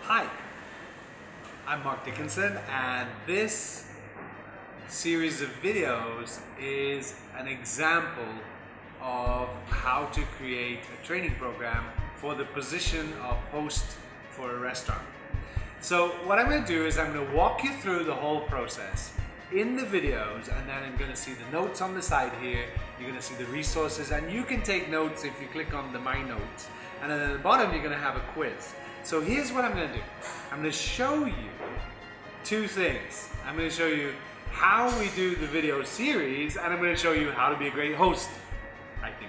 Hi, I'm Mark Dickinson, and this series of videos is an example of how to create a training program for the position of host for a restaurant. So what I'm going to do is I'm going to walk you through the whole process in the videos, and then I'm going to see the notes on the side here. You're going to see the resources, and you can take notes if you click on the My Notes. And then at the bottom you're going to have a quiz. So here's what I'm going to do. I'm going to show you two things. I'm going to show you how we do the video series, and I'm going to show you how to be a great host, I think.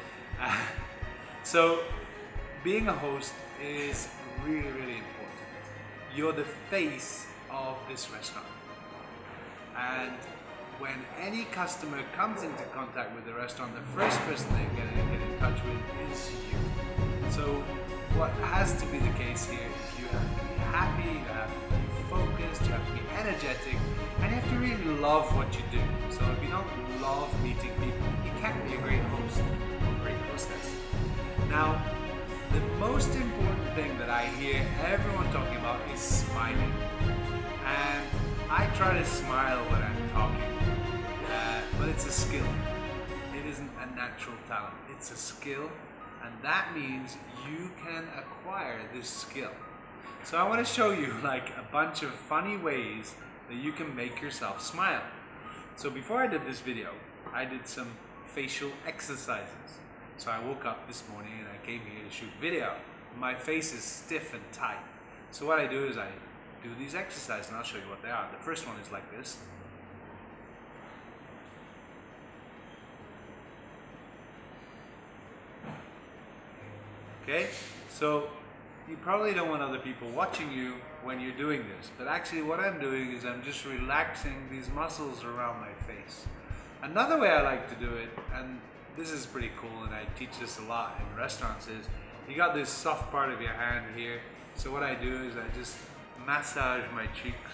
So being a host is really, really important. You're the face of this restaurant. And when any customer comes into contact with the restaurant, the first person they're going to get in touch with is you. So what has to be the case here is you have to be happy, you have to be focused, you have to be energetic, and you have to really love what you do. So if you don't love meeting people, you can't be a great host or a great hostess. Now, the most important thing that I hear everyone talking about is smiling. And I try to smile when I'm talking, but it's a skill. It isn't a natural talent, it's a skill. And that means you can acquire this skill. So I want to show you like a bunch of funny ways that you can make yourself smile. So before I did this video, I did some facial exercises. So I woke up this morning and I came here to shoot video. My face is stiff and tight. So what I do is I do these exercises, and I'll show you what they are. The first one is like this. Okay, so you probably don't want other people watching you when you're doing this, but actually what I'm doing is I'm just relaxing these muscles around my face. Another way I like to do it, and this is pretty cool, and I teach this a lot in restaurants, is you got this soft part of your hand here. So what I do is I just massage my cheeks,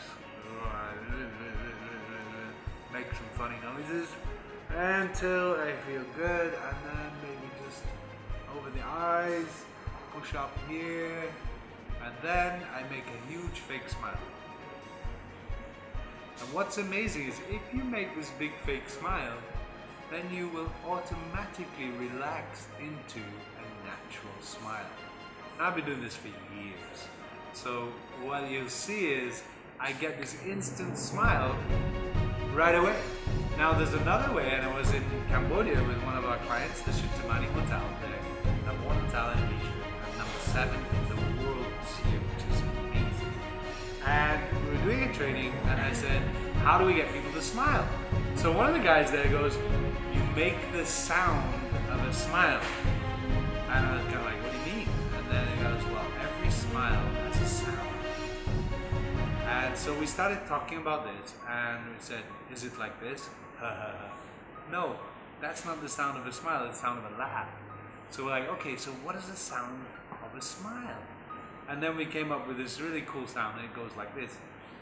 make some funny noises until I feel good, and then maybe just over the eyes, push up here, and then I make a huge fake smile. And what's amazing is if you make this big fake smile, then you will automatically relax into a natural smile. And I've been doing this for years. So what you'll see is I get this instant smile right away. Now there's another way, and I was in Cambodia with one of our clients, the Shintamani Hotel there, number 1 hotel in Asia, and number 7 in the world this year, which is amazing. And we were doing a training, and I said, how do we get people to smile? So one of the guys there goes, you make the sound of a smile. And I was kind of like, what do you mean? And then he goes, well, every smile has a sound. And so we started talking about this, and we said, is it like this? No, that's not the sound of a smile, it's the sound of a laugh. So we're like, okay, so what is the sound of a smile? And then we came up with this really cool sound, and it goes like this.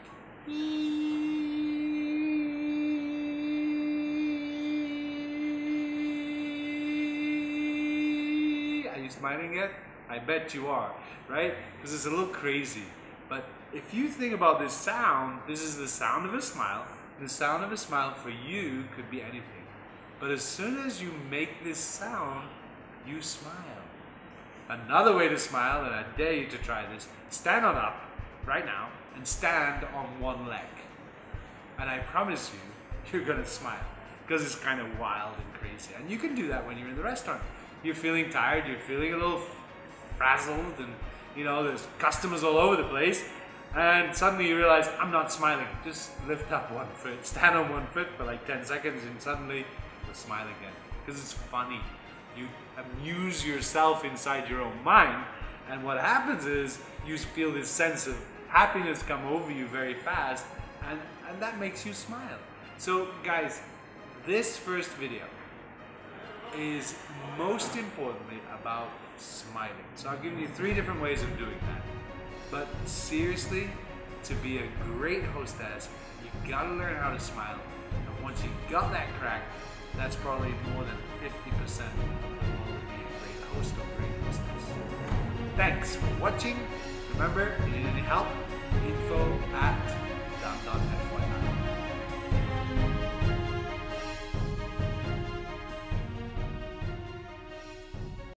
Are you smiling yet? I bet you are, right? Because it's a little crazy. But if you think about this sound, this is the sound of a smile. The sound of a smile for you could be anything. But as soon as you make this sound, you smile. Another way to smile, and I dare you to try this, stand on up right now and stand on one leg. And I promise you, you're gonna smile because it's kind of wild and crazy. And you can do that when you're in the restaurant. You're feeling tired, you're feeling a little frazzled, and you know, there's customers all over the place, and suddenly you realize, I'm not smiling. Just lift up one foot, stand on one foot for like 10 seconds, and suddenly you'll smile again. Because it's funny. You amuse yourself inside your own mind, and what happens is you feel this sense of happiness come over you very fast, and that makes you smile. So guys, this first video is most importantly about smiling. So I've given you 3 different ways of doing that. But seriously, to be a great hostess, you gotta learn how to smile. And once you got that crack, that's probably more than 50% of being a great host or great hostess. Thanks for watching. Remember, if you need any help, info at